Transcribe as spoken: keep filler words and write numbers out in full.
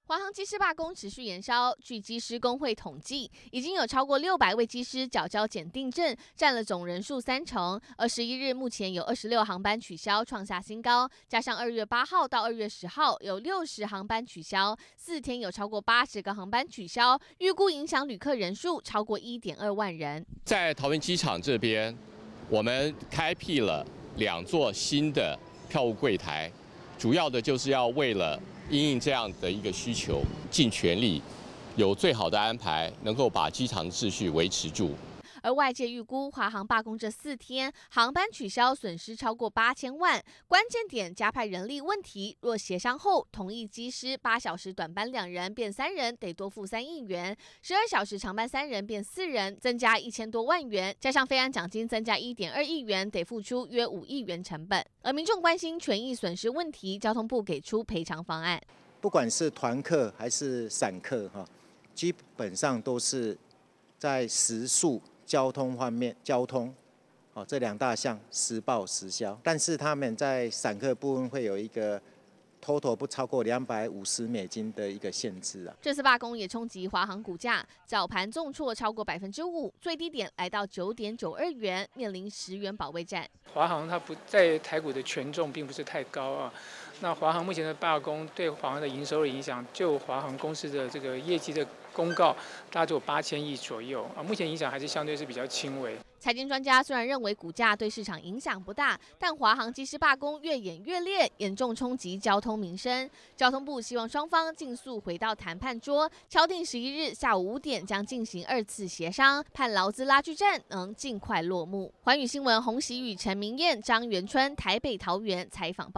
华航机师罢工持续延烧，据机师工会统计，已经有超过六百位机师缴交检定证，占了总人数三成。而十一日目前有二十六航班取消，创下新高，加上二月八号到二月十号有六十航班取消，四天有超过八十个航班取消，预估影响旅客人数超过一点二万人。 在桃园机场这边，我们开辟了两座新的票务柜台，主要的就是要为了因应这样的一个需求，尽全力有最好的安排，能够把机场秩序维持住。 而外界预估，华航罢工这四天航班取消损失超过八千万。关键点加派人力问题，若协商后同意机师八小时短班两人变三人，得多付三亿元；十二小时长班三人变四人，增加一千多万元，加上飞安奖金增加一点二亿元，得付出约五亿元成本。而民众关心权益损失问题，交通部给出赔偿方案。 不管是团客还是散客，哈，基本上都是在时速、交通方面，交通，哦，这两大项实报实销。但是他们在散客部分会有一个 total 不超过两百五十美金的一个限制啊。 这次罢工也冲击华航股价，早盘重挫超过百分之五，最低点来到九点九二元，面临十元保卫战。 华航它不在台股的权重并不是太高啊。那华航目前的罢工对华航的营收的影响，就华航公司的这个业绩的公告，大概就有八千亿左右啊。目前影响还是相对是比较轻微。 财经专家虽然认为股价对市场影响不大，但华航机师罢工越演越烈，严重冲击交通民生。交通部希望双方尽速回到谈判桌，敲定十一日下午五点将进行二次协商，盼劳资拉锯战能尽快落幕。环宇新闻洪喜宇、陈明燕、张元春台北桃园采访报。